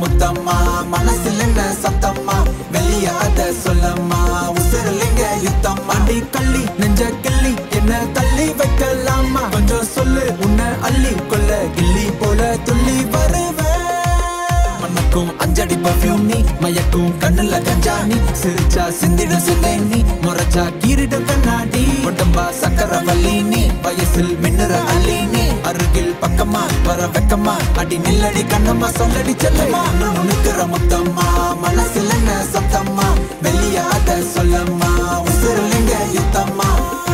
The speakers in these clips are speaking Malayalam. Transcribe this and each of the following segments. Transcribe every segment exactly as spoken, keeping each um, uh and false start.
முத்தம்மா மனசில் என்ன சத்தம்மா வெளிய அத சொல்லம்மா உசுரலிங்க யுத்தம்மா அடி கள்ளி நெஞ்ச கிள்ளி என்ன தள்ளி வைக்கலாமா கொஞ்சம் சொல்லு உன்னை அள்ளி கொள்ள கிள்ளி போல துள்ளி வருவேன் மனக்கும் அஞ்சடி பர்ஃபியூம் நீ மயக்கும் கண்ணுல கஞ்சா நீ சிரிச்சா சிந்திட சிந்தை நீ முறைச்சா கீரிட கண்ணாடி உடம்பா சக்கரவல்லி நீ வயசில் மின்னுற அள்ளி நீ அருகில் பக்கமா வர வெக்கமா அடி நில்லடி கண்ணம்மா சொல்லடி செல்லம்மா நுணுக்கிற முத்தம்மா மனசில் என்ன சத்தம்மா வெளிய அத சொல்லம்மா உசுரலிங்க யுத்தம்மா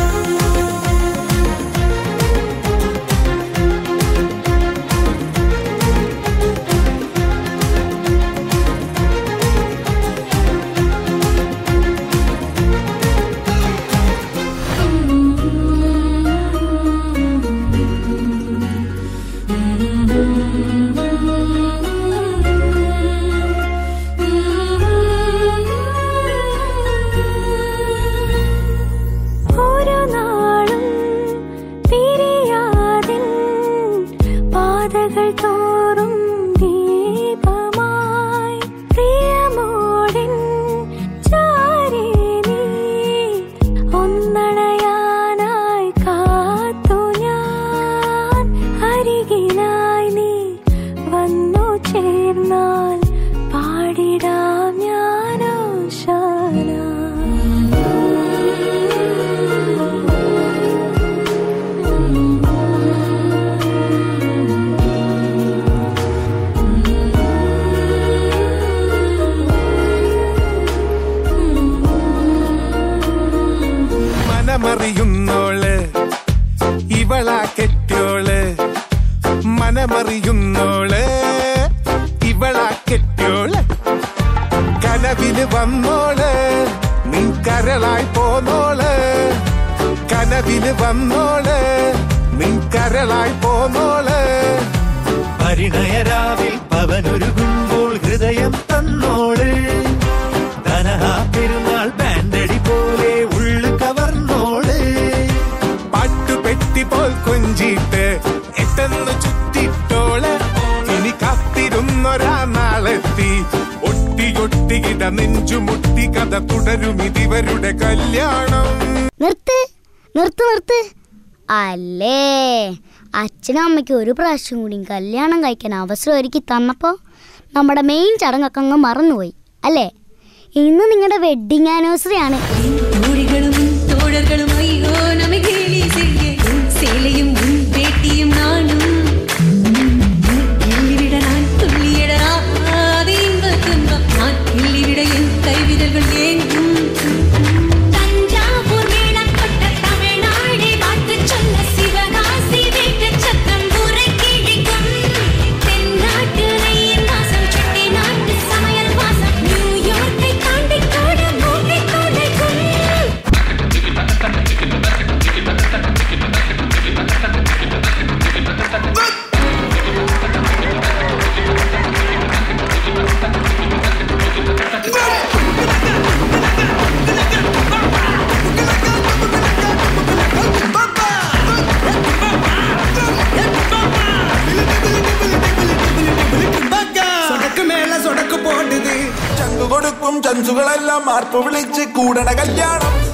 മനമറിയുന്നോള് ഇവളാ കെട്ടിയോള് മനമറിയുന്നോള് ഇവളാ കെട്ടിയോള് കനവിന് വന്നോള് നീ കരളായി പോന്നോള് കനവിന് വന്നോള് നീ കരളായി പോന്നോള് പരിണയരാവിൽ പവനൊരുകുമ്പോൾ ഹൃദയം തന്നോള് ധനഹാ പെരുന്നാൾ ബാൻഡടി പോലെ ഉള്ളു കവർന്നോള് പാട്ടുപെട്ടി പോൽ കൊഞ്ചിട്ട് എട്ടെന്ന് ചുറ്റിട്ടോള് ഇനി കാത്തിരുന്നൊരാ നാളെത്തി ഒട്ടിയൊട്ടിയിട നെഞ്ചുമുട്ടി കഥ തുടരും ഇതിവരുടെ കല്യാണം. നിർത്ത് നിർത്ത് നിർത്ത് അല്ലേ അച്ഛനും അമ്മയ്ക്ക് ഒരു പ്രാവശ്യം കൂടി കല്യാണം കഴിക്കാൻ അവസരം ഒരുക്കി തന്നപ്പോൾ നമ്മുടെ മെയിൻ ചടങ്ങൊക്കെ അങ്ങ് മറന്നുപോയി അല്ലേ? ഇന്ന് നിങ്ങളുടെ വെഡിങ് ആനിവേഴ്സറി ആണ്. കൊടുക്കും ചൻസുകളെല്ലാം മാർപ്പ് വിളിച്ച് കൂടണ കല്യാണം.